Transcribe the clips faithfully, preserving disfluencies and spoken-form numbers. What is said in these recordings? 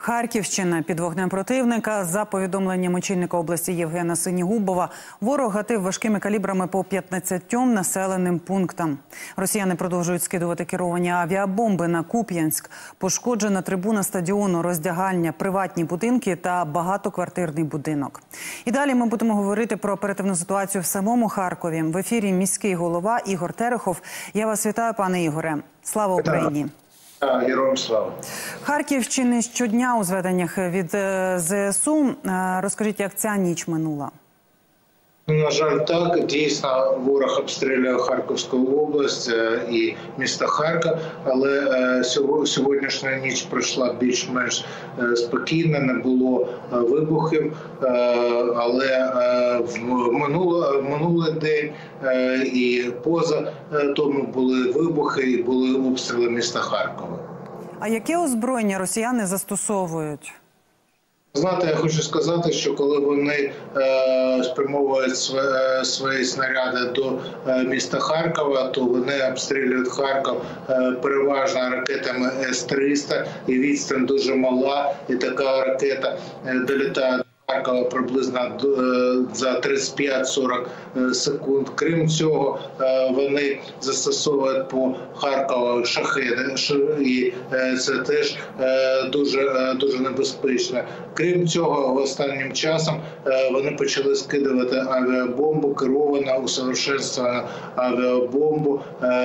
Харківщина під вогнем противника. За повідомленням очільника області Євгена Синігубова, ворог гатив важкими калібрами по п'ятнадцятьом населеним пунктам. Росіяни продовжують скидувати керовані авіабомби на Куп'янськ. Пошкоджена трибуна стадіону, роздягальня, приватні будинки та багатоквартирний будинок. І далі ми будемо говорити про оперативну ситуацію в самому Харкові. В ефірі міський голова Ігор Терехов. Я вас вітаю, пане Ігоре. Слава Україні! Героям слава. Харківщини щодня у зведеннях від ЗСУ. Розкажіть, як ця ніч минула? На жаль, так. Дійсно, ворог обстрілює Харківську область і місто Харків, але сьогоднішня ніч пройшла більш-менш спокійно, не було вибухів, але в минулий день і поза тому були вибухи і були обстріли міста Харкова. А яке озброєння росіяни застосовують? Знаєте, я хочу сказати, що коли вони е, спрямовують свої, свої снаряди до е, міста Харкова, то вони обстрілюють Харків е, переважно ракетами С триста, і відстань дуже мала, і така ракета е, долітає до Харкова приблизно за тридцять п'ять - сорок секунд. Крім цього, вони застосовують по Харкову шахеди, і це теж дуже, дуже небезпечно. Крім цього, останнім часом вони почали скидувати авіабомбу, керовану, усовершенствовану авіабомбу,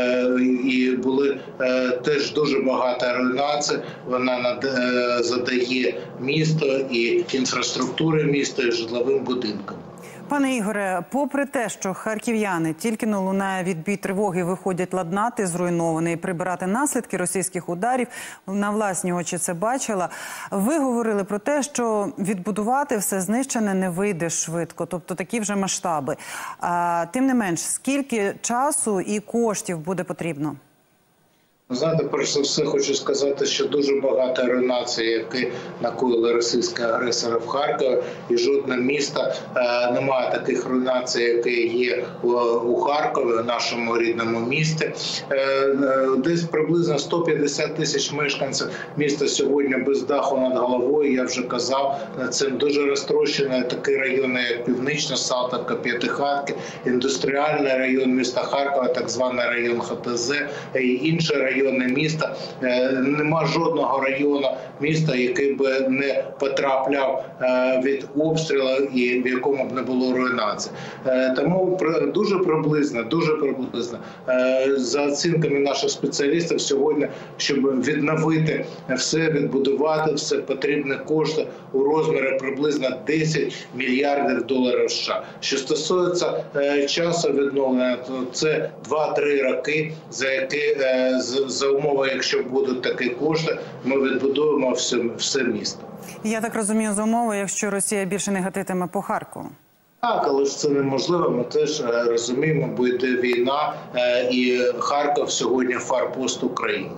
і були теж дуже багато руйнацій. Вона задає місто і інфраструктуру міста, і житловим будинкам. Пане Ігоре, попри те, що харків'яни тільки но лунає відбій тривоги, виходять ладнати зруйнований і прибирати наслідки російських ударів, на власні очі це бачила, ви говорили про те, що відбудувати все знищене не вийде швидко, тобто такі вже масштаби. А, тим не менш, скільки часу і коштів буде потрібно? Знаєте, перш за все хочу сказати, що дуже багато руйнацій, які накоїли російські агресори в Харкові, і жодне місто е, не має таких руйнацій, які є у, у Харкові, у нашому рідному місті. Е, е, десь приблизно сто п'ятдесят тисяч мешканців міста сьогодні без даху над головою, я вже казав, це дуже розтрощені такі райони, як Північна Салтівка, П'ятихатки, індустріальний район міста Харкова, так званий район Х Т З і інші райони. Райони міста. Нема жодного району міста, який би не потрапляв від обстрілу і в якому б не було руйнації. Тому дуже приблизно, дуже приблизно, за оцінками наших спеціалістів, сьогодні, щоб відновити все, відбудувати все, потрібні кошти у розмірі приблизно десять мільярдів доларів США. Що стосується часу відновлення, то це два-три роки, за які за умови, якщо будуть такі кошти, ми відбудуємо все, все місто. Я так розумію, за умови, якщо Росія більше не гатитиме по Харкову. Так, але ж це неможливо, ми теж розуміємо, бо йде війна, і Харків сьогодні форпост України.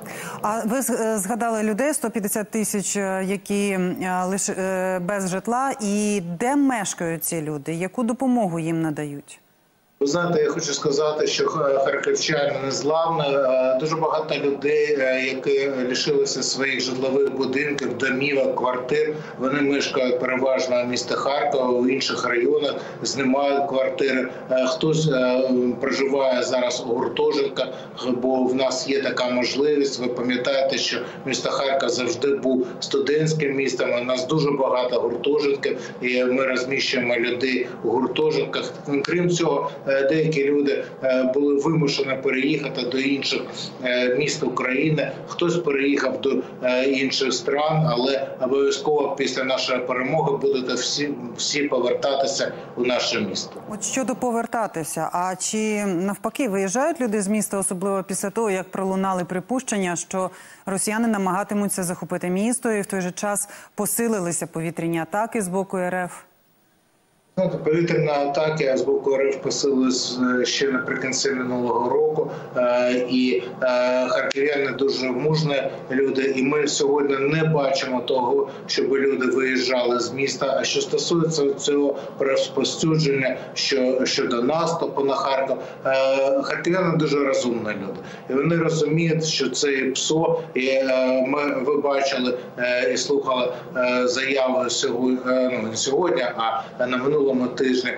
А ви згадали людей, сто п'ятдесят тисяч, які лише без житла, і де мешкають ці люди, яку допомогу їм надають? Ви знаєте, я хочу сказати, що харківчани незламні. Дуже багато людей, які лишилися своїх житлових будинків, домівок, квартир, вони мешкають переважно в місті Харкова, в інших районах, знімають квартири. Хтось проживає зараз у гуртожитках, бо в нас є така можливість. Ви пам'ятаєте, що місто Харків завжди був студентським містом, у нас дуже багато гуртожитків, і ми розміщуємо людей у гуртожитках. Крім цього, деякі люди були вимушені переїхати до інших міст України, хтось переїхав до інших стран, але обов'язково після нашої перемоги будете всі, всі повертатися у наше місто. От щодо повертатися, а чи навпаки виїжджають люди з міста, особливо після того, як пролунали припущення, що росіяни намагатимуться захопити місто і в той же час посилилися повітряні атаки з боку Р Ф? Повітряні атаки з боку РФ посилились ще наприкінці минулого року, і харків'яни дуже мужні люди, і ми сьогодні не бачимо того, щоб люди виїжджали з міста. А що стосується цього розповсюдження що, щодо наступу на Харків, харків'яни дуже розумні люди. І вони розуміють, що це ПСО, і ми, ви бачили і слухали заяву сьогодні, ну, не сьогодні, а на минулому тижні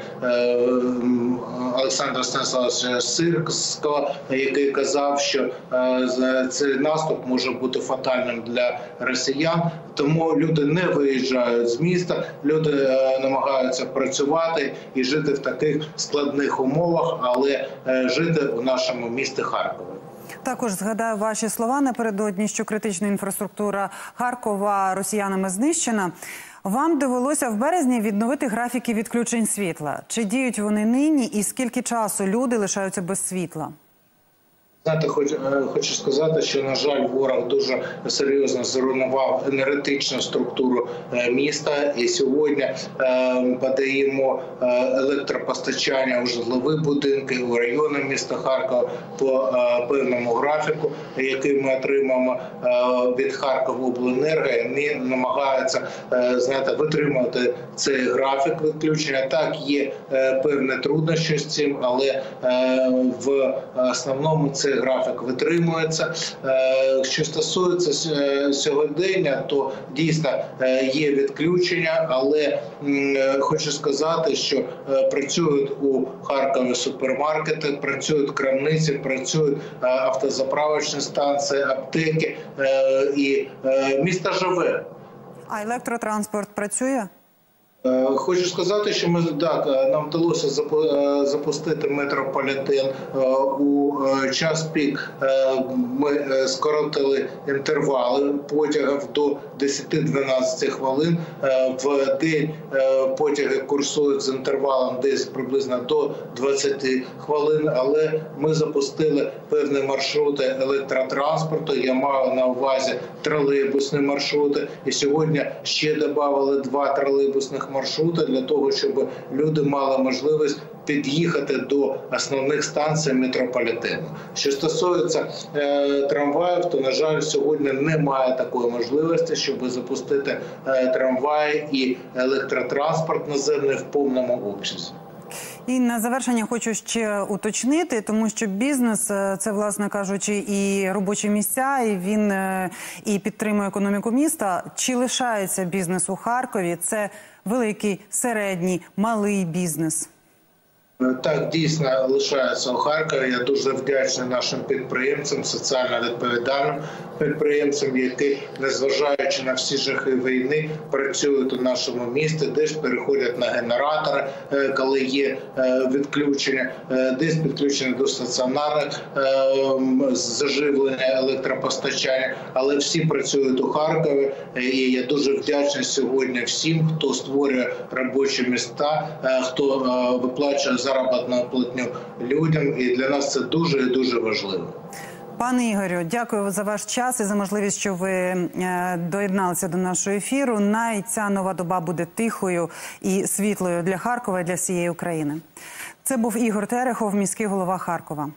Олександра Станіславовича Сирського, який казав, що цей наступ може бути фатальним для росіян. Тому люди не виїжджають з міста, люди намагаються працювати і жити в таких складних умовах, але жити у нашому місті Харкові. Також згадаю ваші слова напередодні, що критична інфраструктура Харкова росіянами знищена. Вам довелося в березні відновити графіки відключень світла. Чи діють вони нині і скільки часу люди лишаються без світла? Знаєте, хоч, хочу сказати, що, на жаль, ворог дуже серйозно зруйнував енергетичну структуру міста. І сьогодні е, подаємо електропостачання у житлові будинки, у райони міста Харкова по е, певному графіку, який ми отримаємо е, від Харковобленерго. І вони намагаються е, знаєте, витримувати цей графік відключення. Так, є е, певні труднощі з цим, але е, в основному це графік витримується. Що стосується сьогодення, то дійсно є відключення, але хочу сказати, що працюють у Харкові супермаркети, працюють крамниці, працюють автозаправочні станції, аптеки, і місто живе. А електротранспорт працює? Хочу сказати, що ми так, нам вдалося запустити метрополітен у час пік. Ми скоротили інтервали потягів до десять-дванадцять хвилин. В день потяги курсують з інтервалом десь приблизно до двадцяти хвилин, але ми запустили певні маршрути електротранспорту. Я маю на увазі тролейбусні маршрути. І сьогодні ще додали два тролейбусних маршрути для того, щоб люди мали можливість під'їхати до основних станцій метрополітену. Що стосується е, трамваїв, то, на жаль, сьогодні немає такої можливості, щоб запустити е, трамваї і електротранспорт наземний в повному обсязі. І на завершення хочу ще уточнити, тому що бізнес – це, власне кажучи, і робочі місця, і він і підтримує економіку міста. Чи лишається бізнес у Харкові? Це великий, середній, малий бізнес? Так, дійсно лишається у Харкові. Я дуже вдячний нашим підприємцям, соціально відповідальним підприємцям, які, незважаючи на всі жахи війни, працюють у нашому місті, десь переходять на генератори, коли є відключення, десь підключення до стаціонарних заживлення, електропостачання, але всі працюють у Харкові. І я дуже вдячний сьогодні всім, хто створює робочі місця, хто виплачує заробітну платню людям, і для нас це дуже і дуже важливо. Пане Ігорю, дякую за ваш час і за можливість, що ви доєдналися до нашого ефіру. Най ця нова доба буде тихою і світлою для Харкова і для всієї України. Це був Ігор Терехов, міський голова Харкова.